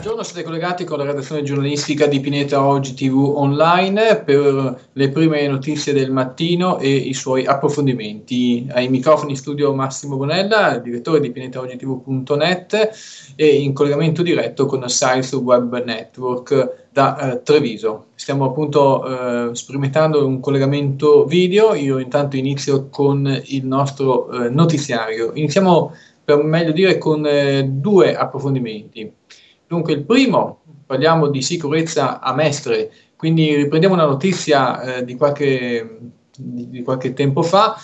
Buongiorno, siete collegati con la redazione giornalistica di Pineta Oggi TV Online per le prime notizie del mattino e i suoi approfondimenti. Ai microfoni in studio Massimo Bonella, direttore di pinetaogitv.net e in collegamento diretto con Science Web Network da Treviso. Stiamo appunto sperimentando un collegamento video. Io intanto inizio con il nostro notiziario. Iniziamo, per meglio dire, con due approfondimenti. Dunque, il primo, parliamo di sicurezza a Mestre, quindi riprendiamo una notizia di qualche tempo fa,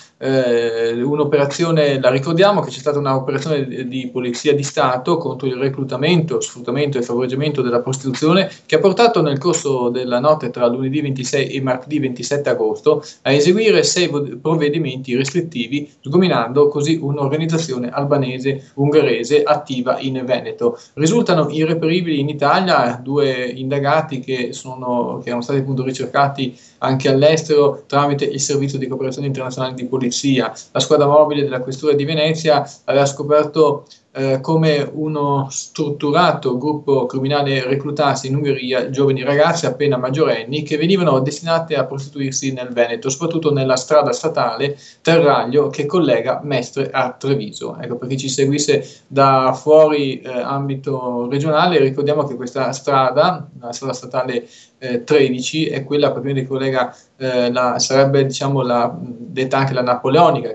un'operazione, la ricordiamo che c'è stata un'operazione di polizia di Stato contro il reclutamento, sfruttamento e favoreggiamento della prostituzione che ha portato nel corso della notte tra lunedì 26 e martedì 27 agosto a eseguire 6 provvedimenti restrittivi, sgominando così un'organizzazione albanese ungherese attiva in Veneto. Risultano irreperibili in Italia 2 indagati che erano stati appunto ricercati anche all'estero tramite il Servizio di Cooperazione Internazionale di Polizia. La squadra mobile della Questura di Venezia aveva scoperto come uno strutturato gruppo criminale reclutasse in Ungheria giovani ragazze appena maggiorenni che venivano destinate a prostituirsi nel Veneto, soprattutto nella strada statale Terraglio che collega Mestre a Treviso. Ecco, per chi ci seguisse da fuori ambito regionale, ricordiamo che questa strada, la strada statale 13, è quella che collega sarebbe diciamo detta anche la napoleonica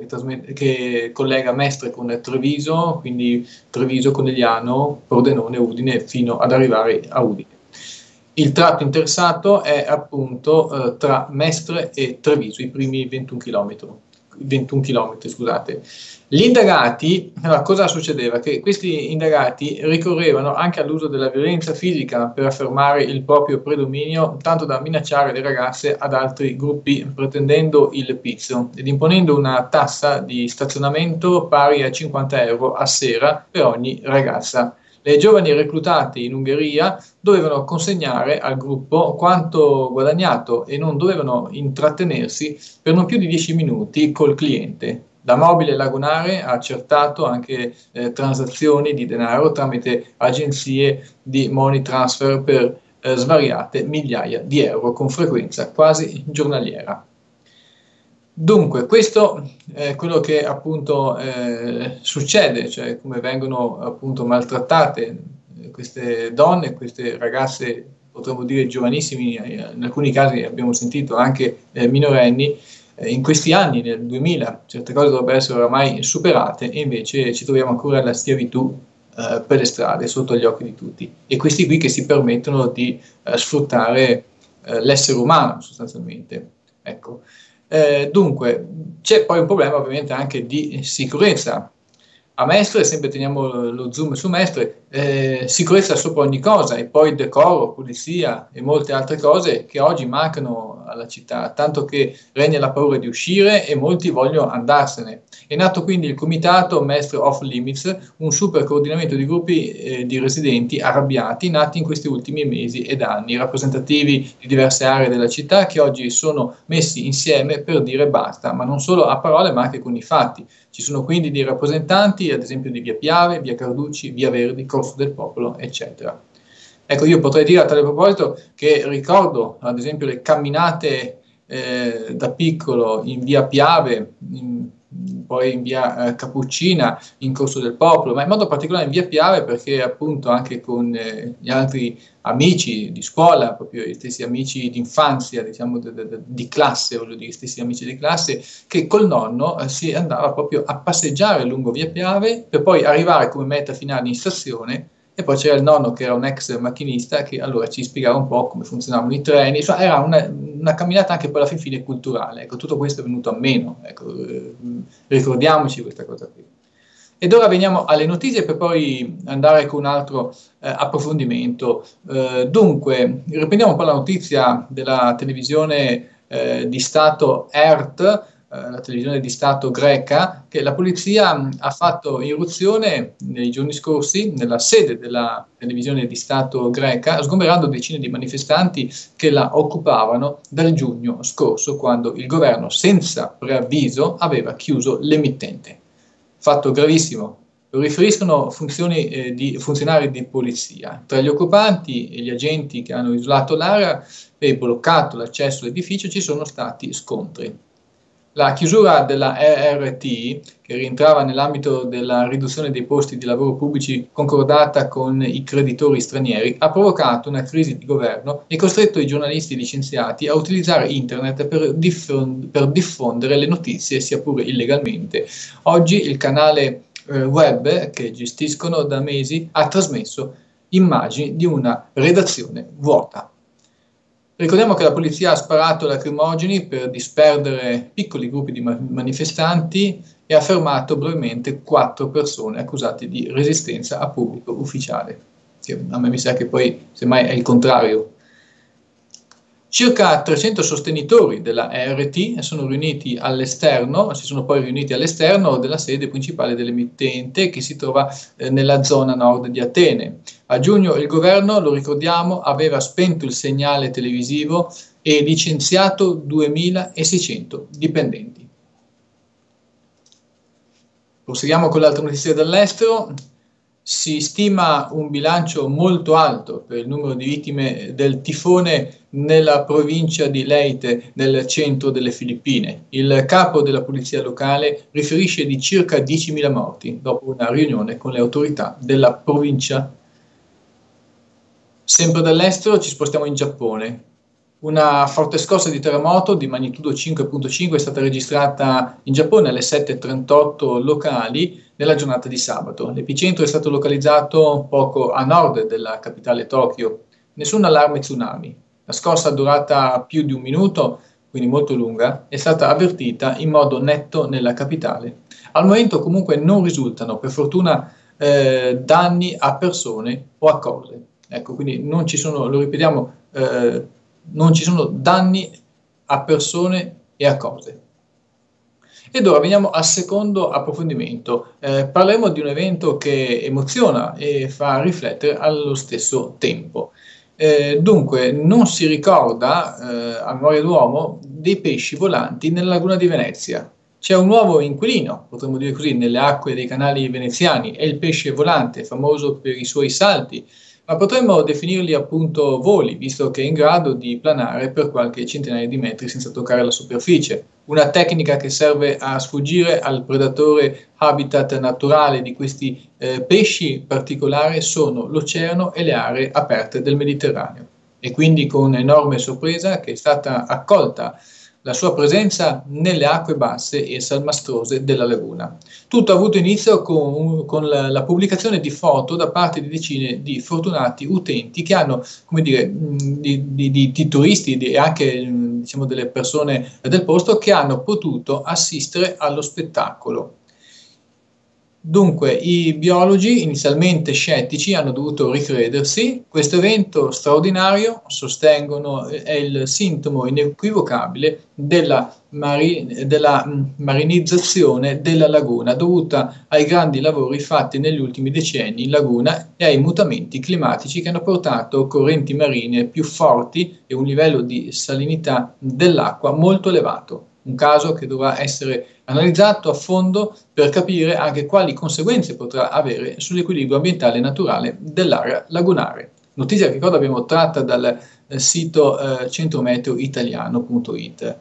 che collega Mestre con Treviso, quindi Treviso, Conegliano, Pordenone, Udine fino ad arrivare a Udine. Il tratto interessato è appunto tra Mestre e Treviso, i primi 21 chilometri, scusate. Gli indagati, cosa succedeva? Che questi indagati ricorrevano anche all'uso della violenza fisica per affermare il proprio predominio, tanto da minacciare le ragazze ad altri gruppi pretendendo il pizzo ed imponendo una tassa di stazionamento pari a 50 euro a sera per ogni ragazza. Le giovani reclutate in Ungheria dovevano consegnare al gruppo quanto guadagnato e non dovevano intrattenersi per non più di 10 minuti col cliente. La mobile lagunare ha accertato anche transazioni di denaro tramite agenzie di money transfer per svariate migliaia di euro con frequenza quasi giornaliera. Dunque, questo è quello che appunto succede, cioè come vengono appunto maltrattate queste donne, queste ragazze, potremmo dire giovanissimi, in alcuni casi abbiamo sentito anche minorenni, in questi anni, nel 2000, certe cose dovrebbero essere oramai superate e invece ci troviamo ancora alla schiavitù per le strade, sotto gli occhi di tutti. E questi qui che si permettono di sfruttare l'essere umano sostanzialmente. Ecco. Dunque, c'è poi un problema ovviamente anche di sicurezza. A Mestre, sempre teniamo lo zoom su Mestre, sicurezza sopra ogni cosa e poi decoro, pulizia e molte altre cose che oggi mancano alla città, tanto che regna la paura di uscire e molti vogliono andarsene. È nato quindi il comitato Mestre Off Limits, un super coordinamento di gruppi di residenti arrabbiati nati in questi ultimi mesi ed anni, rappresentativi di diverse aree della città che oggi sono messi insieme per dire basta, ma non solo a parole ma anche con i fatti. Ci sono quindi dei rappresentanti, ad esempio di Via Piave, Via Carducci, Via Verdi, Corso del Popolo, eccetera. Ecco, io potrei dire a tale proposito che ricordo, ad esempio, le camminate da piccolo in Via Piave, poi in Via Cappuccina, in Corso del Popolo, ma in modo particolare in Via Piave perché appunto anche con gli altri amici di scuola, proprio gli stessi amici d'infanzia, diciamo di classe, voglio dire, gli stessi amici di classe, che col nonno si andava proprio a passeggiare lungo Via Piave per poi arrivare come meta finale in stazione. E poi c'era il nonno che era un ex macchinista che allora ci spiegava un po' come funzionavano i treni, insomma, era una camminata anche per la fine culturale. Ecco, tutto questo è venuto a meno, ecco, ricordiamoci questa cosa qui. Ed ora veniamo alle notizie per poi andare con un altro approfondimento. Dunque, riprendiamo un po' la notizia della televisione di Stato ERT, la televisione di Stato greca, che la polizia ha fatto irruzione nei giorni scorsi nella sede della televisione di Stato greca, sgomberando decine di manifestanti che la occupavano dal giugno scorso, quando il governo, senza preavviso, aveva chiuso l'emittente. Fatto gravissimo, lo riferiscono di funzionari di polizia. Tra gli occupanti e gli agenti che hanno isolato l'area e bloccato l'accesso all'edificio ci sono stati scontri. La chiusura della ERT, che rientrava nell'ambito della riduzione dei posti di lavoro pubblici concordata con i creditori stranieri, ha provocato una crisi di governo e costretto i giornalisti licenziati a utilizzare internet per diffondere le notizie, sia pure illegalmente. Oggi il canale web che gestiscono da mesi ha trasmesso immagini di una redazione vuota. Ricordiamo che la polizia ha sparato lacrimogeni per disperdere piccoli gruppi di manifestanti e ha fermato brevemente 4 persone accusate di resistenza a pubblico ufficiale. Che a me mi sa che poi semmai è il contrario. Circa 300 sostenitori della ERT sono riuniti all'esterno, si sono poi riuniti all'esterno della sede principale dell'emittente che si trova nella zona nord di Atene. A giugno il governo, lo ricordiamo, aveva spento il segnale televisivo e licenziato 2600 dipendenti. Proseguiamo con l'altra notizia dall'estero. Si stima un bilancio molto alto per il numero di vittime del tifone nella provincia di Leyte, nel centro delle Filippine. Il capo della polizia locale riferisce di circa 10.000 morti dopo una riunione con le autorità della provincia. Sempre dall'estero ci spostiamo in Giappone. Una forte scossa di terremoto di magnitudo 5.5 è stata registrata in Giappone alle 7:38 locali nella giornata di sabato. L'epicentro è stato localizzato poco a nord della capitale Tokyo. Nessun allarme tsunami. La scossa, durata più di un minuto, quindi molto lunga, è stata avvertita in modo netto nella capitale. Al momento comunque non risultano, per fortuna, danni a persone o a cose. Ecco, quindi non ci sono, lo ripetiamo, non ci sono danni a persone e a cose. Ed ora veniamo al secondo approfondimento. Parleremo di un evento che emoziona e fa riflettere allo stesso tempo. Dunque, non si ricorda, a memoria d'uomo, dei pesci volanti nella laguna di Venezia. C'è un nuovo inquilino, potremmo dire così, nelle acque dei canali veneziani. È il pesce volante, famoso per i suoi salti, ma potremmo definirli appunto voli, visto che è in grado di planare per qualche centinaia di metri senza toccare la superficie. Una tecnica che serve a sfuggire al predatore habitat naturale di questi pesci particolari sono l'oceano e le aree aperte del Mediterraneo. E quindi con enorme sorpresa che è stata accolta la sua presenza nelle acque basse e salmastrose della laguna. Tutto ha avuto inizio con la pubblicazione di foto da parte di decine di fortunati utenti che hanno, come dire, di turisti e anche diciamo delle persone del posto che hanno potuto assistere allo spettacolo. Dunque, i biologi, inizialmente scettici, hanno dovuto ricredersi. Questo evento straordinario, sostengono, è il sintomo inequivocabile della marinizzazione della laguna, dovuta ai grandi lavori fatti negli ultimi decenni in laguna e ai mutamenti climatici che hanno portato correnti marine più forti e un livello di salinità dell'acqua molto elevato. Un caso che dovrà essere analizzato a fondo per capire anche quali conseguenze potrà avere sull'equilibrio ambientale e naturale dell'area lagunare. Notizia che ricordo abbiamo tratta dal sito centrometeoitaliano.it.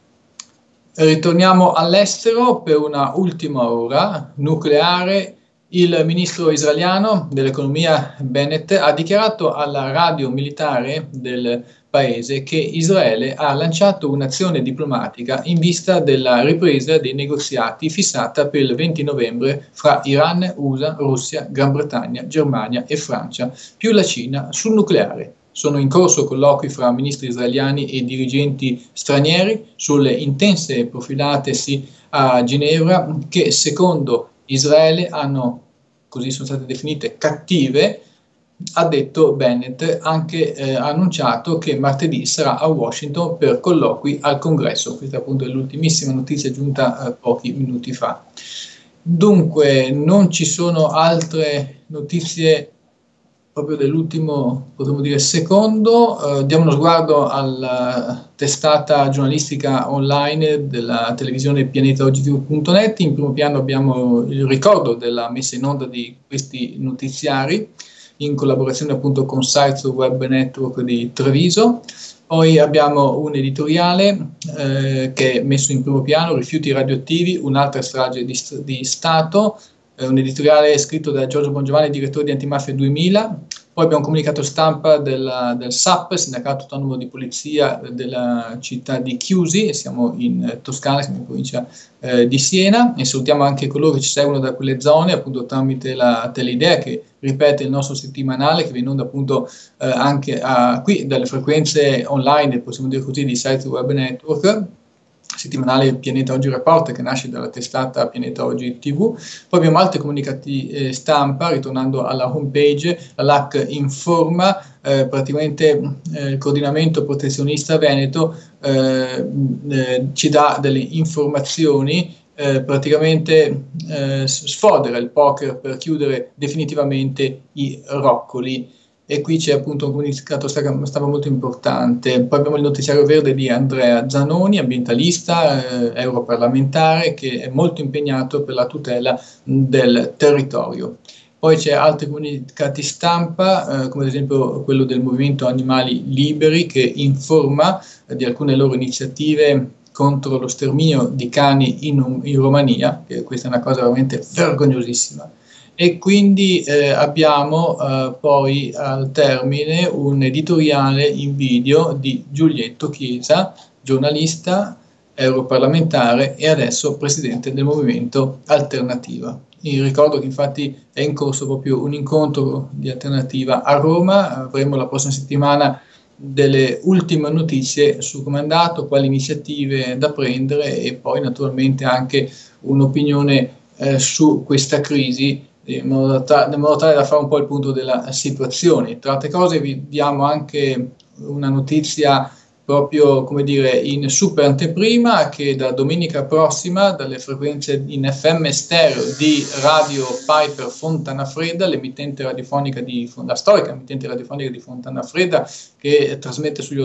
Ritorniamo all'estero per una ultima ora nucleare. Il ministro israeliano dell'economia Bennett ha dichiarato alla radio militare del paese che Israele ha lanciato un'azione diplomatica in vista della ripresa dei negoziati fissata per il 20 novembre fra Iran, USA, Russia, Gran Bretagna, Germania e Francia, più la Cina sul nucleare. Sono in corso colloqui fra ministri israeliani e dirigenti stranieri sulle intense profilatesi a Ginevra che secondo Israele hanno, così sono state definite, cattive. Ha detto Bennett, anche annunciato che martedì sarà a Washington per colloqui al Congresso. Questa appunto è l'ultimissima notizia giunta pochi minuti fa. Dunque non ci sono altre notizie proprio dell'ultimo, potremmo dire, secondo, diamo uno sguardo alla testata giornalistica online della televisione pianetaoggi.net. In primo piano abbiamo il ricordo della messa in onda di questi notiziari in collaborazione appunto con Sites Web Network di Treviso. Poi abbiamo un editoriale che è messo in primo piano, Rifiuti radioattivi, un'altra strage di Stato, un editoriale scritto da Giorgio Bongiovanni, direttore di Antimafia 2000. Poi abbiamo un comunicato stampa del SAP, Sindacato Autonomo di Polizia della città di Chiusi, siamo in Toscana, siamo in provincia di Siena, e salutiamo anche coloro che ci seguono da quelle zone, appunto tramite la Teleidea, che ripete il nostro settimanale, che viene in onda appunto anche qui dalle frequenze online, possiamo dire così, di Site Web Network, settimanale Pianeta Oggi Report, che nasce dalla testata Pianeta Oggi TV. Poi abbiamo altri comunicati stampa, ritornando alla homepage, l'AC informa, praticamente il coordinamento protezionista Veneto ci dà delle informazioni, praticamente sfodera il poker per chiudere definitivamente i roccoli. E qui c'è appunto un comunicato stampa molto importante. Poi abbiamo il notiziario verde di Andrea Zanoni, ambientalista, europarlamentare, che è molto impegnato per la tutela del territorio. Poi c'è altri comunicati stampa, come ad esempio quello del Movimento Animali Liberi, che informa di alcune loro iniziative contro lo sterminio di cani in Romania, che questa è una cosa veramente vergognosissima. E quindi abbiamo poi al termine un editoriale in video di Giulietto Chiesa, giornalista, europarlamentare e adesso presidente del Movimento Alternativa. Ricordo che infatti è in corso proprio un incontro di Alternativa a Roma, avremo la prossima settimana delle ultime notizie su come è andato, quali iniziative da prendere e poi naturalmente anche un'opinione su questa crisi, in modo tale da fare un po' il punto della situazione. Tra altre cose vi diamo anche una notizia proprio, come dire, in super anteprima, che da domenica prossima dalle frequenze in FM stereo di Radio Piper Fontana Fredda, l'emittente radiofonica la storica emittente radiofonica di Fontana Fredda, che trasmette sugli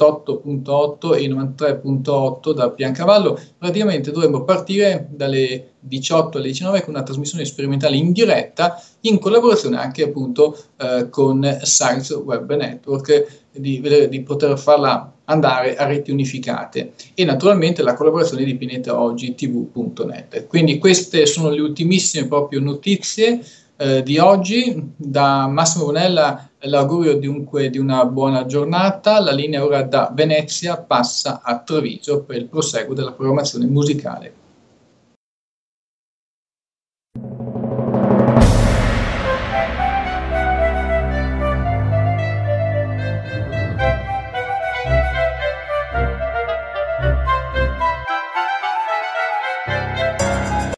88.8 e i 93.8 da Piancavallo, praticamente dovremmo partire dalle 18 alle 19 con una trasmissione sperimentale in diretta in collaborazione anche appunto con Science Web Network, di poter farla andare a reti unificate, e naturalmente la collaborazione di PianetaOggi.tv.net. Quindi queste sono le ultimissime proprio notizie di oggi. Da Massimo Bonella l'augurio dunque di una buona giornata. La linea ora da Venezia passa a Treviso per il proseguo della programmazione musicale.